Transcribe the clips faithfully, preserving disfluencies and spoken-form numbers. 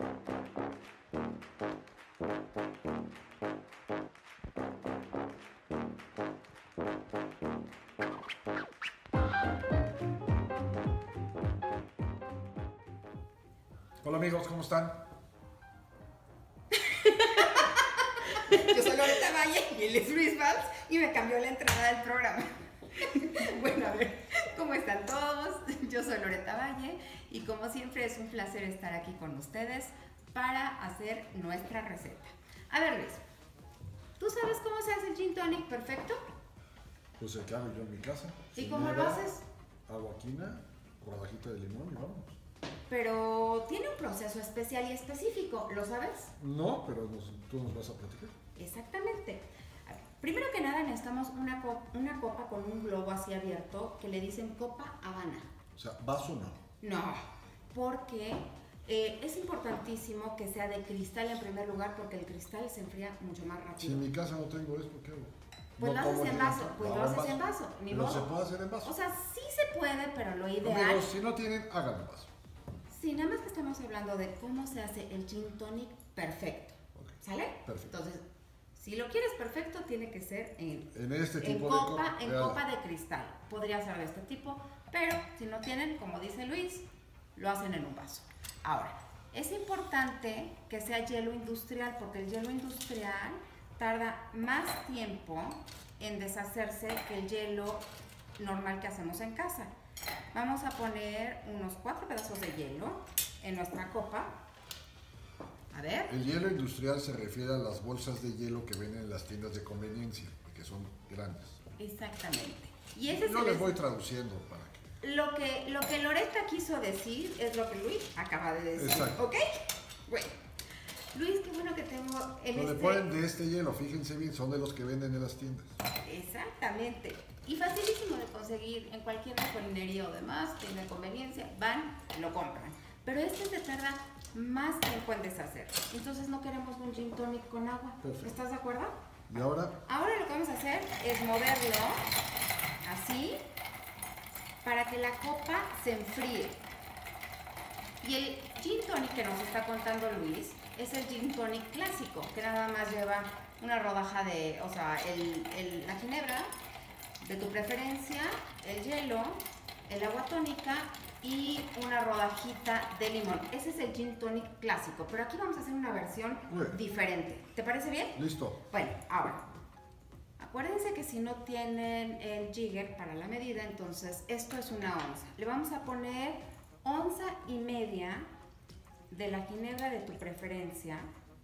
Hola amigos, ¿cómo están? Yo soy Loreta Valle y él es Luis Valls y me cambió la entrada del programa. Bueno, a ver, ¿cómo están todos? Yo soy Loreta Valle y como siempre es un placer estar aquí con ustedes para hacer nuestra receta. A ver Luis, ¿tú sabes cómo se hace el gin tonic perfecto? Pues el que hago yo en mi casa. ¿Y cómo lo haces? Agua quina, rodajita de limón y vamos. Pero tiene un proceso especial y específico, ¿lo sabes? No, pero nos, tú nos vas a platicar. Exactamente. A ver, primero que nada necesitamos una, co una copa con un globo así abierto que le dicen copa Habana. O sea, ¿vaso no? No, porque eh, es importantísimo que sea de cristal en primer lugar porque el cristal se enfría mucho más rápido. Si en mi casa no tengo esto, ¿qué hago? Pues no lo haces en vaso, pues no, lo haces en vaso, ni ¿No modo. se puede hacer en vaso? O sea, sí se puede, pero lo ideal... Amigos, si no tienen, háganlo en vaso. Sí, nada más que estamos hablando de cómo se hace el gin tonic perfecto, okay. ¿Sale? Perfecto. Entonces, si lo quieres perfecto, tiene que ser en, en este tipo en de copa, copa, en copa de cristal. Podría ser de este tipo, pero si no tienen, como dice Luis, lo hacen en un vaso. Ahora, es importante que sea hielo industrial, porque el hielo industrial tarda más tiempo en deshacerse que el hielo normal que hacemos en casa. Vamos a poner unos cuatro pedazos de hielo en nuestra copa. A ver. El hielo industrial se refiere a las bolsas de hielo que venden en las tiendas de conveniencia, que son grandes. Exactamente. Y ese no es les el... voy traduciendo para que... Lo que, lo que Loreta quiso decir es lo que Luis acaba de decir. Exacto. ¿Ok? Bueno. Luis, qué bueno que tengo en Donde este... ponen de este hielo, fíjense bien, son de los que venden en las tiendas. Exactamente. Y facilísimo de conseguir en cualquier gasolinería o demás, tiene conveniencia, van, lo compran. Pero este se tarda más tiempo en deshacer. Entonces no queremos un gin tonic con agua. Perfecto. ¿Estás de acuerdo? ¿Y ahora? Ahora lo que vamos a hacer es moverlo así para que la copa se enfríe. Y el gin tonic que nos está contando Luis es el gin tonic clásico, que nada más lleva una rodaja de, o sea, el, el, la ginebra de tu preferencia, el hielo, el agua tónica y una rodajita de limón. Ese es el gin tonic clásico, pero aquí vamos a hacer una versión bien. diferente. ¿Te parece bien? Listo. Bueno, ahora, acuérdense que si no tienen el jigger para la medida, entonces esto es una onza. Le vamos a poner onza y media de la ginebra de tu preferencia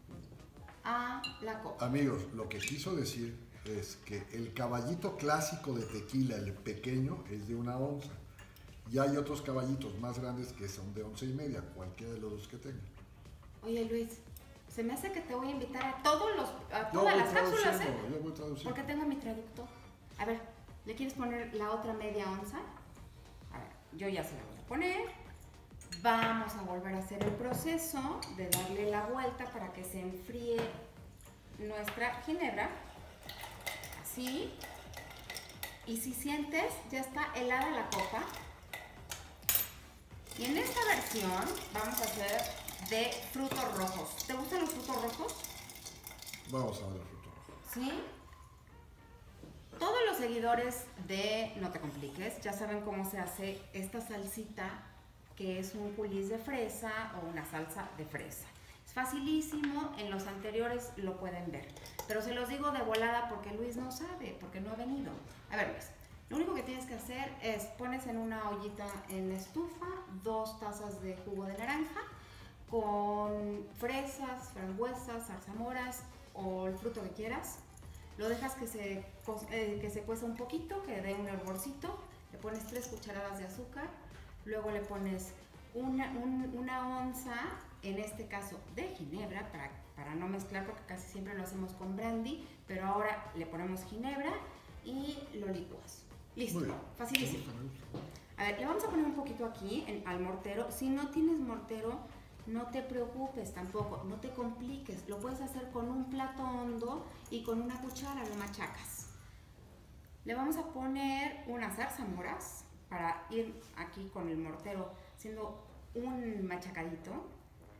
a la copa. Amigos, lo que quiso decir es que el caballito clásico de tequila, el pequeño, es de una onza. Y hay otros caballitos más grandes que son de once y media, cualquiera de los dos que tengan. Oye Luis, se me hace que te voy a invitar a todos los, a todas las cápsulas, ¿eh? Yo voy traduciendo. Porque tengo mi traductor. A ver, ¿le quieres poner la otra media onza? A ver, yo ya se la voy a poner. Vamos a volver a hacer el proceso de darle la vuelta para que se enfríe nuestra ginebra. Así. Y si sientes, ya está helada la copa. Y en esta versión vamos a hacer de frutos rojos. ¿Te gustan los frutos rojos? Vamos a ver el fruto rojo. ¿Sí? Todos los seguidores de No Te Compliques ya saben cómo se hace esta salsita, que es un coulis de fresa o una salsa de fresa. Es facilísimo, en los anteriores lo pueden ver. Pero se los digo de volada porque Luis no sabe, porque no ha venido. A ver, Luis, lo único que tienes que hacer es pones en una ollita en la estufa dos tazas de jugo de naranja con fresas, frambuesas, zarzamoras o el fruto que quieras. Lo dejas que se, eh, que se cueza un poquito, que dé un hervorcito. Le pones tres cucharadas de azúcar. Luego le pones una, un, una onza, en este caso de ginebra, para, para no mezclar porque casi siempre lo hacemos con brandy, pero ahora le ponemos ginebra y lo licuas. Listo, facilísimo. A ver, le vamos a poner un poquito aquí en, al mortero. Si no tienes mortero, no te preocupes tampoco, no te compliques. Lo puedes hacer con un plato hondo y con una cuchara lo machacas. Le vamos a poner unas zarzamoras para ir aquí con el mortero haciendo un machacadito.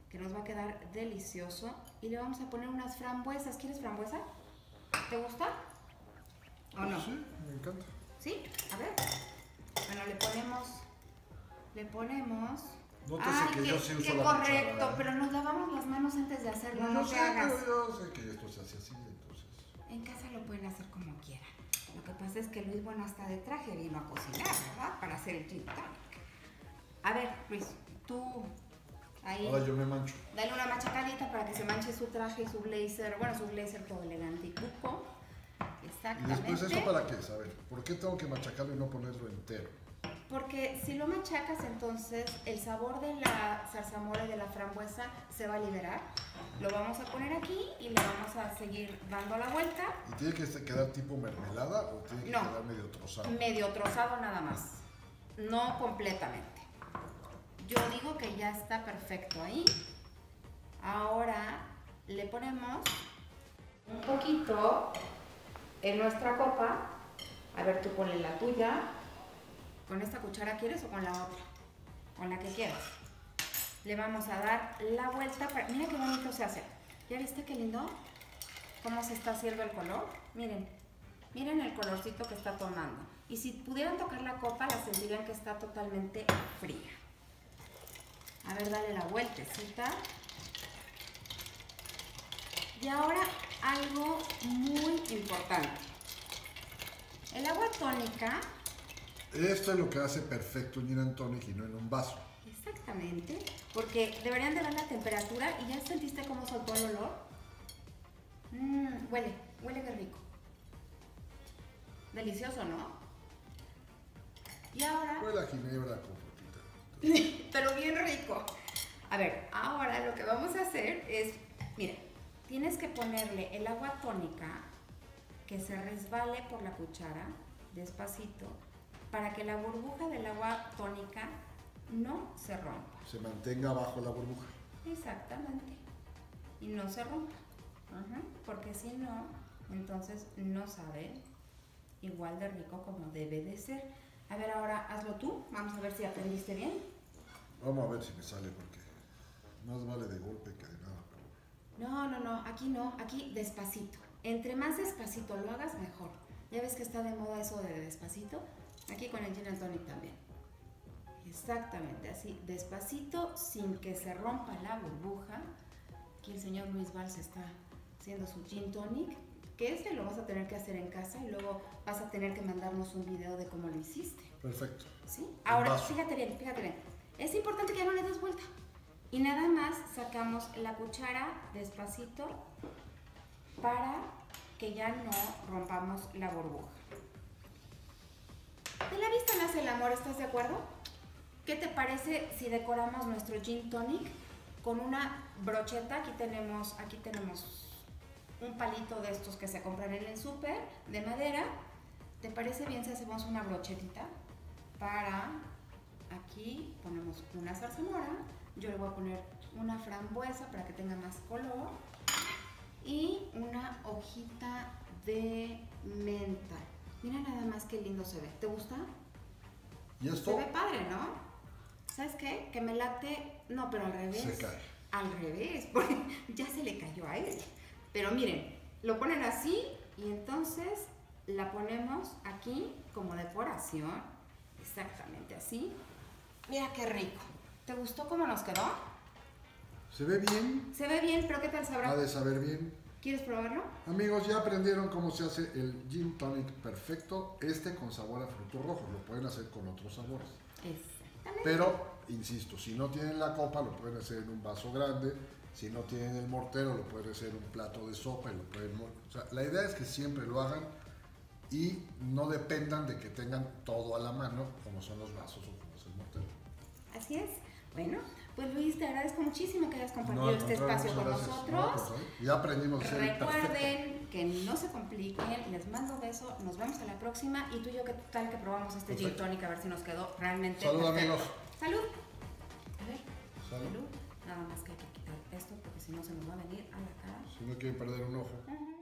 que nos va a quedar delicioso. Y le vamos a poner unas frambuesas. ¿Quieres frambuesa? ¿Te gusta? ¿O no? Sí, me encanta. ¿Sí? A ver. Bueno, le ponemos... Le ponemos... Nótese Ay, que qué, yo sí uso qué la correcto, cuchara. pero nos lavamos las manos antes de hacerlo, No, no, yo te sé, hagas. pero yo sé que esto se hace así, entonces. En casa lo pueden hacer como quieran. Lo que pasa es que Luis, bueno, hasta de traje vino a cocinar, ¿verdad? Para hacer el gin tonic. A ver, Luis, tú ahí... Ahora yo me mancho. Dale una machacadita para que se manche su traje y su blazer. Bueno, su blazer todo elegante y cuco. ¿Y Exactamente. después eso para qué? ¿Saber? ¿Por qué tengo que machacarlo y no ponerlo entero? Porque si lo machacas, entonces el sabor de la zarzamora y de la frambuesa se va a liberar. Lo vamos a poner aquí y le vamos a seguir dando la vuelta. ¿Y tiene que quedar tipo mermelada o tiene que No. quedar medio trozado? Medio trozado nada más, no completamente. Yo digo que ya está perfecto ahí. Ahora le ponemos un poquito en nuestra copa. A ver, tú ponle la tuya. ¿Con esta cuchara quieres o con la otra? Con la que quieras. Le vamos a dar la vuelta. Para... Mira qué bonito se hace. ¿Ya viste qué lindo? ¿Cómo se está haciendo el color? Miren, miren el colorcito que está tomando. Y si pudieran tocar la copa, la sentirían que está totalmente fría. A ver, dale la vueltecita. Y ahora algo muy importante. El agua tónica... Esto es lo que hace perfecto un gin and tonic y no en un vaso. Exactamente, porque deberían de ver la temperatura y ya sentiste cómo soltó el olor. Mmm, huele, huele qué rico. Delicioso, ¿no? Y ahora... Huele a ginebra con frutita. Pero bien rico. A ver, ahora lo que vamos a hacer es, mira, tienes que ponerle el agua tónica que se resbale por la cuchara, despacito, para que la burbuja del agua tónica no se rompa. Se mantenga abajo la burbuja. Exactamente. Y no se rompa. Ajá. Porque si no, entonces no sabe igual de rico como debe de ser. A ver, ahora hazlo tú. Vamos a ver si aprendiste bien. Vamos a ver si me sale porque más vale de golpe que de nada. Pero... No, no, no. Aquí no. Aquí despacito. Entre más despacito lo hagas, mejor. Ya ves que está de moda eso de despacito. Aquí con el gin and tonic también. Exactamente, así, despacito, sin que se rompa la burbuja. Aquí el señor Luis Valls está haciendo su gin tonic, que ese lo vas a tener que hacer en casa y luego vas a tener que mandarnos un video de cómo lo hiciste. Perfecto. ¿Sí? Ahora, fíjate bien, fíjate bien. Es importante que ya no le des vuelta. Y nada más sacamos la cuchara despacito para que ya no rompamos la burbuja. De la vista nace el amor, ¿estás de acuerdo? ¿Qué te parece si decoramos nuestro gin tonic con una brocheta? Aquí tenemos, aquí tenemos un palito de estos que se compran en el súper de madera. ¿Te parece bien si hacemos una brochetita? Para aquí ponemos una zarzamora. Yo le voy a poner una frambuesa para que tenga más color y una hojita de menta. Mira nada más qué lindo se ve. ¿Te gusta? ¿Y esto? Se ve padre, ¿no? ¿Sabes qué? Que me late... No, pero al revés. Se cae. Al revés, porque ya se le cayó a él. Pero miren, lo ponen así y entonces la ponemos aquí como decoración. Exactamente así. Mira qué rico. ¿Te gustó cómo nos quedó? ¿Se ve bien? Se ve bien, pero ¿qué tal sabrá? Ha de saber bien. ¿Quieres probarlo? Amigos, ya aprendieron cómo se hace el gin tonic perfecto, este con sabor a frutos rojos, lo pueden hacer con otros sabores. Exactamente. Pero, insisto, si no tienen la copa, lo pueden hacer en un vaso grande, si no tienen el mortero, lo pueden hacer en un plato de sopa y lo pueden... O sea, la idea es que siempre lo hagan y no dependan de que tengan todo a la mano, como son los vasos o como es el mortero. Así es. Bueno, pues Luis, te agradezco muchísimo que hayas compartido No, este espacio con gracias. nosotros. No, ya aprendimos a hacer el perfecto. Recuerden que no se compliquen, les mando un beso, nos vemos a la próxima y tú y yo qué tal que probamos este gin Perfecto. tonic a ver si nos quedó realmente Salud, perfecto. amigos. Salud. A ver, Salud. salud. Nada más que hay que quitar esto porque si no se nos va a venir a la cara. Si no quieren perder un ojo. Ajá.